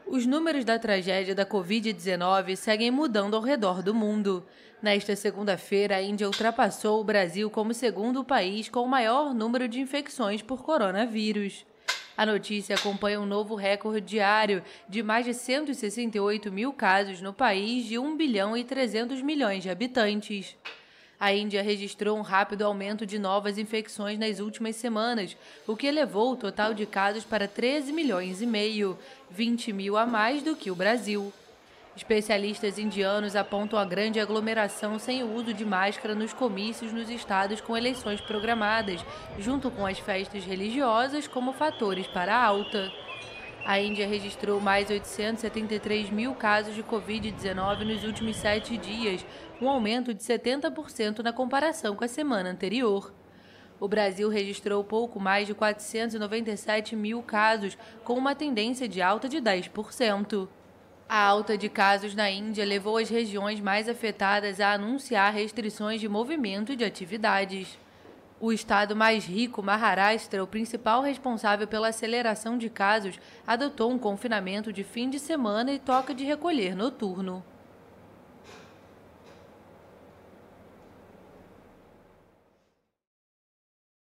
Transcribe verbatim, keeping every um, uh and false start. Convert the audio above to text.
Os números da tragédia da covid dezenove seguem mudando ao redor do mundo. Nesta segunda-feira, a Índia ultrapassou o Brasil como segundo país com o maior número de infecções por coronavírus. A notícia acompanha um novo recorde diário de mais de cento e sessenta e oito mil casos no país de um bilhão e trezentos milhões de habitantes. A Índia registrou um rápido aumento de novas infecções nas últimas semanas, o que elevou o total de casos para treze milhões e meio, vinte mil a mais do que o Brasil. Especialistas indianos apontam a grande aglomeração sem o uso de máscara nos comícios nos estados com eleições programadas, junto com as festas religiosas, como fatores para a alta. A Índia registrou mais oitocentos e setenta e três mil casos de covid dezenove nos últimos sete dias, um aumento de setenta por cento na comparação com a semana anterior. O Brasil registrou pouco mais de quatrocentos e noventa e sete mil casos, com uma tendência de alta de dez por cento. A alta de casos na Índia levou as regiões mais afetadas a anunciar restrições de movimento e de atividades. O estado mais rico, Maharashtra, o principal responsável pela aceleração de casos, adotou um confinamento de fim de semana e toque de recolher noturno.